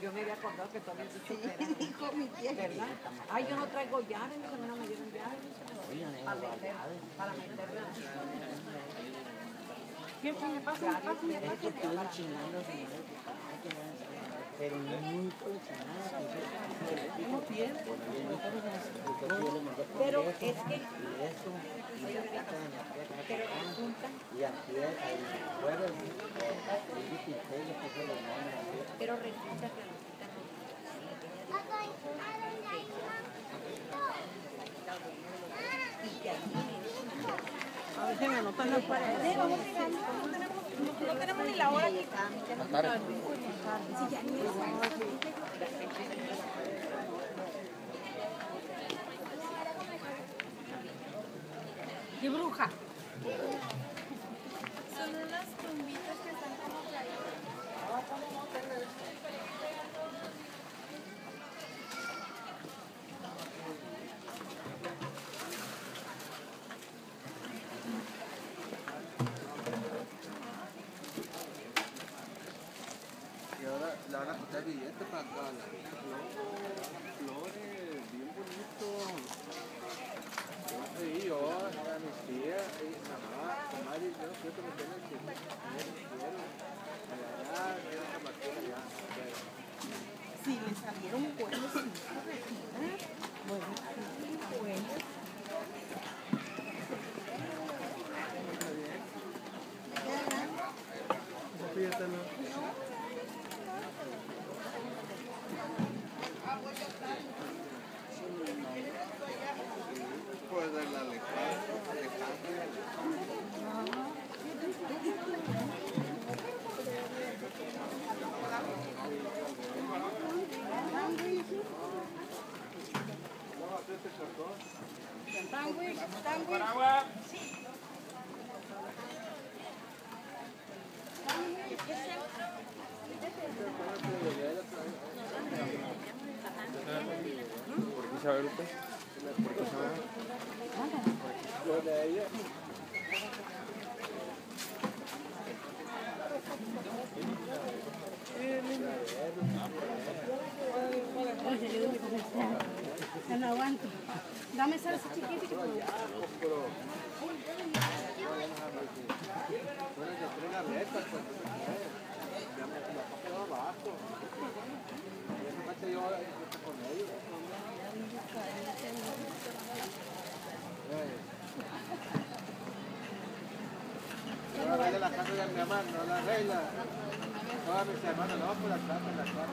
Yo me había acordado que tú habías dicho Sí, que era. dijo mi tía. ¿Verdad? Ay, yo no traigo llaves, a mí no me dieron llaves. Para meterla. ¿Qué fue? ¿Me pasa? Es que estuvieron chingando a su madre, pero no muy coleccionada. ¿Cómo tiene? Pero es que... Pero resulta... Y aquí el jueves, Pero resulta que a ver si me anotan las paredes. No tenemos ni la hora aquí. ¡Qué bruja! Son unas tumbitas que están como caídas. Y ahora le van a quitar billetes para acá. Flores, bien bonito. Sí, yo, a mis tías, mamá, comadre, yo no quiero que me tengan que allá. Sí, le salieron buenos hijos de tierra. Buenos. Pues de la Alejandro. ¿Por qué sabe usted? ¿Por qué sabe? Lo de ella. Ya no aguanto. Dame salsa chiquita. Bueno, se entrega letras, pues. Ya me quedó abajo. Y esa noche yo con ellos. No arregla la casa de mi mamá, no la arregla. No, a mis hermanos, no, por la casa, la casa.